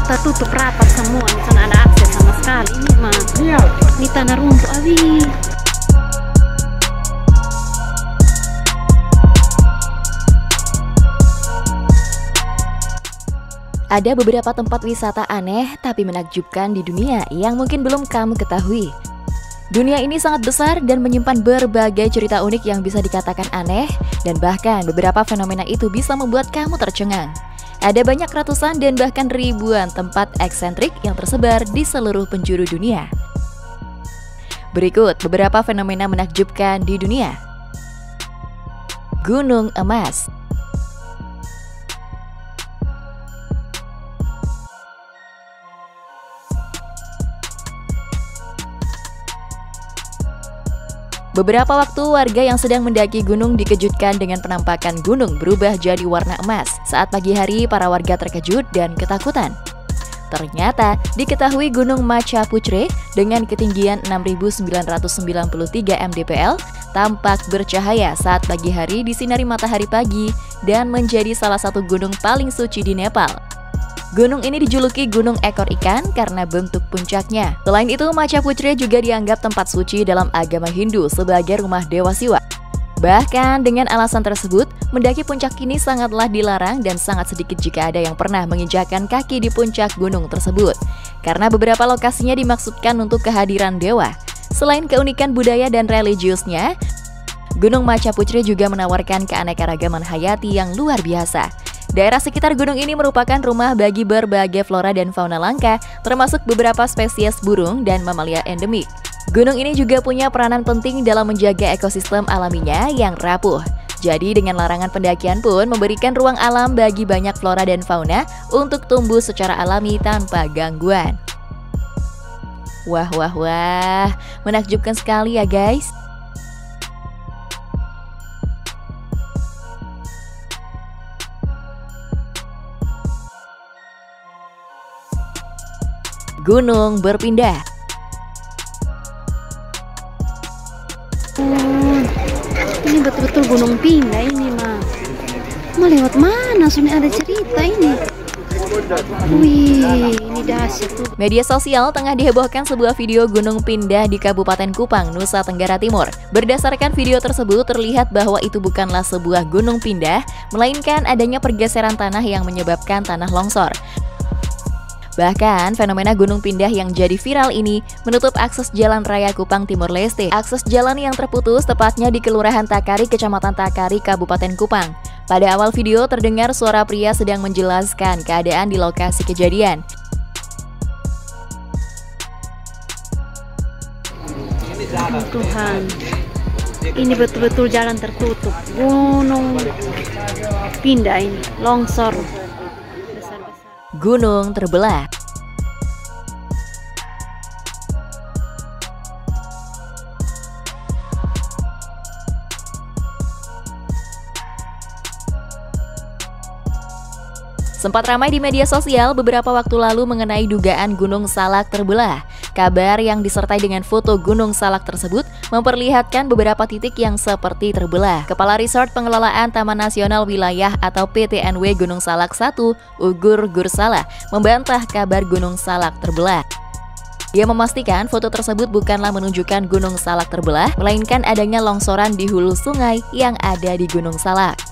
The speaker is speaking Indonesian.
tertutup rapat semua, di sana ada akses sama sekali. Ini mah, ini tanah runtuh, abi. Ada beberapa tempat wisata aneh tapi menakjubkan di dunia yang mungkin belum kamu ketahui. Dunia ini sangat besar dan menyimpan berbagai cerita unik yang bisa dikatakan aneh, dan bahkan beberapa fenomena itu bisa membuat kamu tercengang. Ada banyak ratusan dan bahkan ribuan tempat eksentrik yang tersebar di seluruh penjuru dunia. Berikut beberapa fenomena menakjubkan di dunia. Gunung Emas. Beberapa waktu warga yang sedang mendaki gunung dikejutkan dengan penampakan gunung berubah jadi warna emas. Saat pagi hari, para warga terkejut dan ketakutan. Ternyata diketahui Gunung Macha Putri dengan ketinggian 6.993 mdpl tampak bercahaya saat pagi hari disinari matahari pagi dan menjadi salah satu gunung paling suci di Nepal. Gunung ini dijuluki Gunung Ekor Ikan karena bentuk puncaknya. Selain itu, Macha Putri juga dianggap tempat suci dalam agama Hindu sebagai rumah Dewa Siwa. Bahkan dengan alasan tersebut, mendaki puncak ini sangatlah dilarang dan sangat sedikit jika ada yang pernah menginjakkan kaki di puncak gunung tersebut. Karena beberapa lokasinya dimaksudkan untuk kehadiran dewa. Selain keunikan budaya dan religiusnya, Gunung Macha Putri juga menawarkan keanekaragaman hayati yang luar biasa. Daerah sekitar gunung ini merupakan rumah bagi berbagai flora dan fauna langka, termasuk beberapa spesies burung dan mamalia endemik. Gunung ini juga punya peranan penting dalam menjaga ekosistem alaminya yang rapuh. Jadi dengan larangan pendakian pun memberikan ruang alam bagi banyak flora dan fauna untuk tumbuh secara alami tanpa gangguan. Wah, menakjubkan sekali ya guys. Gunung berpindah. Ini betul-betul gunung pindah ini mah. Lewat mana? Soalnya ada cerita ini. Wih, ini dahsyat tuh. Media sosial tengah dihebohkan sebuah video gunung pindah di Kabupaten Kupang, Nusa Tenggara Timur. Berdasarkan video tersebut terlihat bahwa itu bukanlah sebuah gunung pindah, melainkan adanya pergeseran tanah yang menyebabkan tanah longsor. Bahkan, fenomena gunung pindah yang jadi viral ini menutup akses jalan raya Kupang Timur Leste. Akses jalan yang terputus tepatnya di Kelurahan Takari, Kecamatan Takari, Kabupaten Kupang. Pada awal video terdengar suara pria sedang menjelaskan keadaan di lokasi kejadian. Tuhan, ini betul-betul jalan tertutup. Gunung pindah ini, longsor. Gunung terbelah. Sempat ramai di media sosial beberapa waktu lalu mengenai dugaan Gunung Salak terbelah. Kabar yang disertai dengan foto Gunung Salak tersebut memperlihatkan beberapa titik yang seperti terbelah. Kepala Resort Pengelolaan Taman Nasional Wilayah atau PTNW Gunung Salak 1, Ugur Gursala, membantah kabar Gunung Salak terbelah. Dia memastikan foto tersebut bukanlah menunjukkan Gunung Salak terbelah, melainkan adanya longsoran di hulu sungai yang ada di Gunung Salak.